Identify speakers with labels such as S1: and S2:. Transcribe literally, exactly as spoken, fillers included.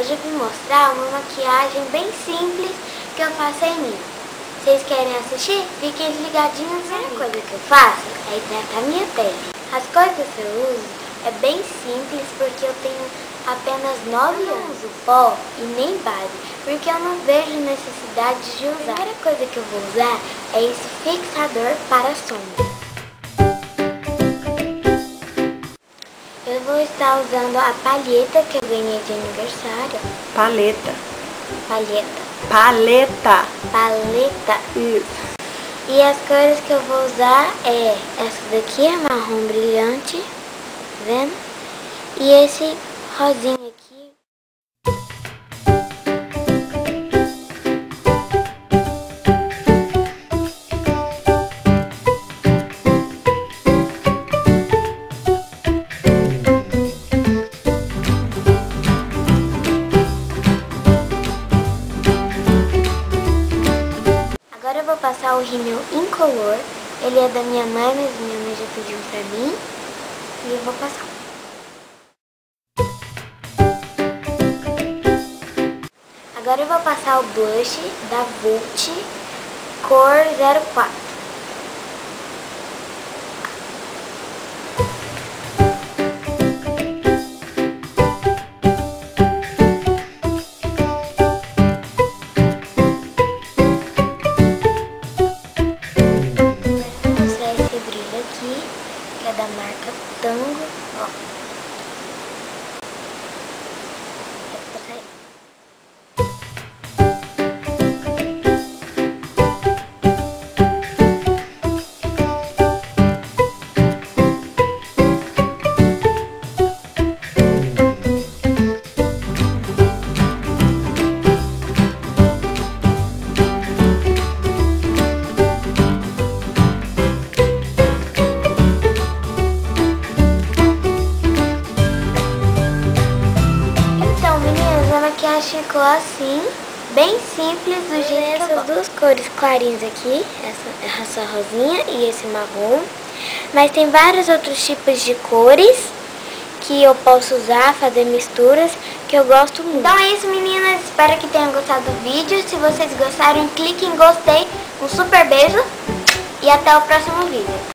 S1: hoje eu vim mostrar uma maquiagem bem simples que eu faço em mim. Vocês querem assistir? Fiquem ligadinhos. A primeira coisa que eu faço é hidratar minha pele. As coisas que eu uso é bem simples porque eu tenho apenas nove anos. Eu não uso pó e nem base, porque eu não vejo necessidade de usar. A primeira coisa que eu vou usar é esse fixador para sombra. Eu vou estar usando a palheta que eu ganhei de aniversário.
S2: Paleta.
S1: Palheta.
S2: Paleta.
S1: Paleta.
S2: Isso.
S1: E as cores que eu vou usar é essa daqui, é marrom brilhante, tá vendo? E esse rosinha aqui. Agora eu vou passar o rímel incolor. Ele é da minha mãe, mas minha mãe já pediu pra mim. E eu vou passar. Agora eu vou passar o blush da Vult, cor zero quatro. Que é da marca Tango, ó. A maquiagem ficou assim, bem simples, do jeito que eu gosto. Essas duas cores clarinhas aqui, essa, essa rosinha e esse marrom. Mas tem vários outros tipos de cores que eu posso usar, fazer misturas, que eu gosto muito. Então é isso, meninas, espero que tenham gostado do vídeo. Se vocês gostaram, clique em gostei, um super beijo e até o próximo vídeo.